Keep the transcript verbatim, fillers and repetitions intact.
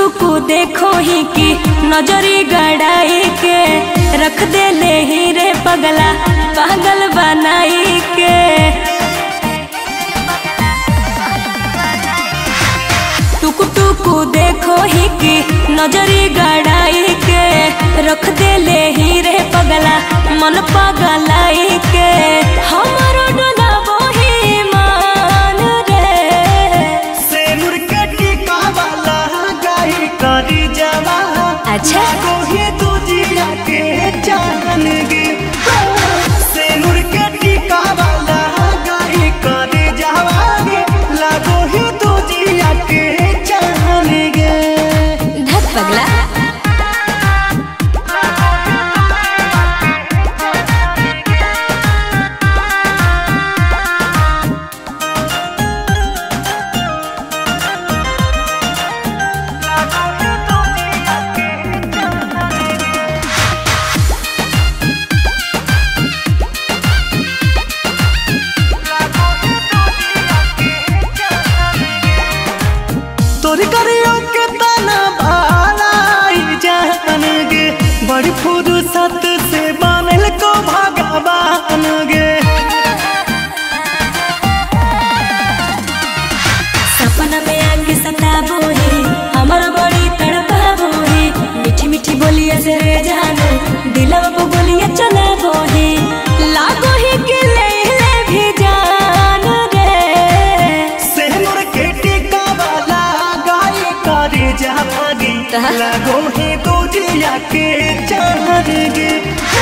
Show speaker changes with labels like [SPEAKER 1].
[SPEAKER 1] टुकु देखो ही की नजरी गड़ाई के रख दे ले ही रे पगला पागल बनाई के। टुकु टुकु देखो ही की नजरी गड़ाई के रख दे ले ही रे पगला मन पगलाई के। हमारो डोलाबो ही मान रे
[SPEAKER 2] सेनुर के टीका वाला गाई करी जवा।
[SPEAKER 1] अच्छा
[SPEAKER 2] कोही तुझिया के जान गे सेनुर के टीका वाला गाई करी जवा गे लागो ही तुझिया के जान गे।
[SPEAKER 1] धत पगला
[SPEAKER 2] तोरी करियो के तना भालाई जान गे बड़ी फुर्सत से बनल को भगवान गे।
[SPEAKER 1] सपना में आके सताबो ही हमारा बड़ी तड़पाबो ही मीठी मीठी बोलिया से रे जाने दिलवा को बोलिया चलाबो ही लागो ही के ले ले भी जान रे
[SPEAKER 2] सेनुर के टीका वाला गाई करी जावागी लागो ही तुझिया के जान गे।